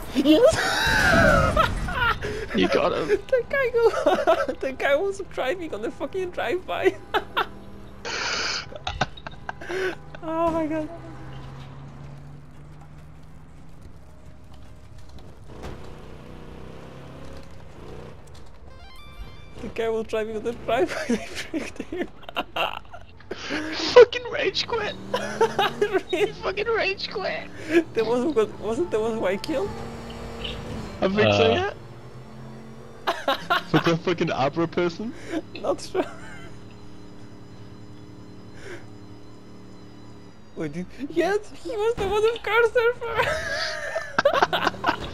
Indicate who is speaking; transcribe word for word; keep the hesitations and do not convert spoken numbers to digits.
Speaker 1: Yes!
Speaker 2: You got him.
Speaker 1: The guy go. The guy was driving on the fucking drive-by. Oh my god. The guy was driving on the driveway and I tricked him.
Speaker 2: Fucking rage quit.
Speaker 1: Really?
Speaker 2: Fucking rage quit.
Speaker 1: There was wasn't there was who I killed?
Speaker 2: I think so,
Speaker 3: Uh.
Speaker 2: yeah. For the fucking opera person.
Speaker 1: Not sure. Wait, did, yes, he was the one of car surfer.